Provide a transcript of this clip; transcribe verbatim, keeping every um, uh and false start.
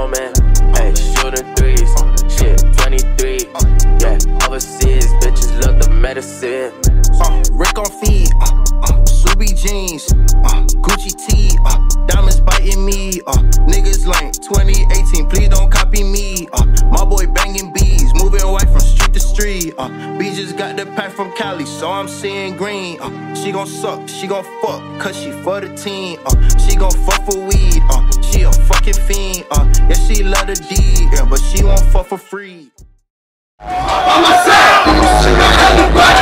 grown man. Hey, shooting threes, shit, twenty-three. Yeah, overseas, bitches love the medicine. Uh, Rick on feet, uh, uh, Subi jeans, uh, Gucci tee, uh, diamonds biting me, uh, niggas lame, twenty eighteen, please don't copy me, uh, my boy banging bees, moving white from street to street, uh, B just got the pack from Cali, so I'm seeing green, uh, she gon' suck, she gon' fuck, cause she for the team, uh, she gon' fuck for weed, uh, she a fucking fiend, uh, yeah she love the D, yeah, but she won't fuck for free. I'm on myself, she gon' have to